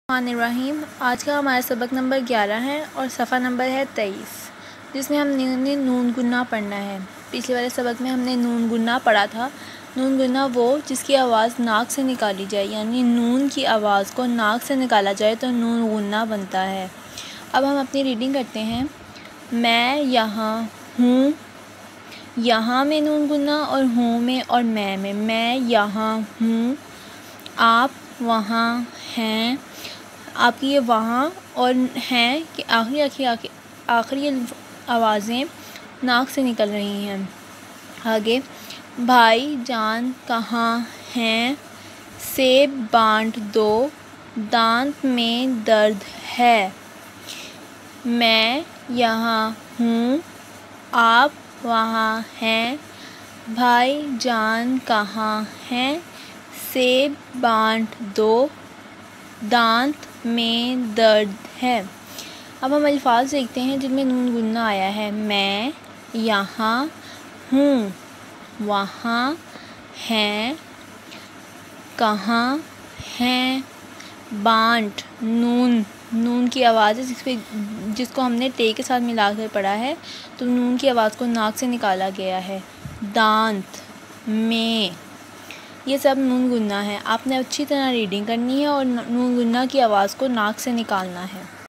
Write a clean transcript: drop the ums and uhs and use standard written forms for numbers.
الرحیم آج کا ہمارا سبق نمبر 11 ہے اور صفحہ نمبر ہے 23، جس میں ہم نے نون گنا پڑھنا ہے۔ پچھلے والے سبق میں ہم نے نون گنا پڑھا تھا۔ نون گنا وہ جس کی آواز ناک سے نکالی جائے، یعنی نون کی آواز کو ناک سے نکالا جائے تو نون گنا بنتا ہے۔ اب ہم اپنی ریڈنگ کرتے ہیں۔ میں یہاں ہوں، یہاں میں نون گنا اور ہوں میں اور میں یہاں ہوں۔ آپ وہاں ہیں، آپ کی یہ وہاں اور ہیں کہ آخری آوازیں ناک سے نکل رہی ہیں۔ آگے، بھائی جان کہاں ہیں، سیب بانٹ دو، دانت میں درد ہے۔ میں یہاں ہوں، آپ وہاں ہیں، بھائی جان کہاں ہیں، سیب بانٹ دو، دانت میں درد ہے۔ اب ہم الفاظ دیکھتے ہیں جن میں نون گنا آیا ہے۔ میں یہاں ہوں، وہاں ہیں، کہاں ہیں، بانٹ نون کی آواز ہے جس کو ہم نے ٹے کے ساتھ ملا کر پڑھا ہے، تو نون کی آواز کو ناک سے نکالا گیا ہے۔ دانت میں، یہ سب نون گنا ہے۔ آپ نے اچھی طرح ریڈنگ کرنی ہے اور نون گنا کی آواز کو ناک سے نکالنا ہے۔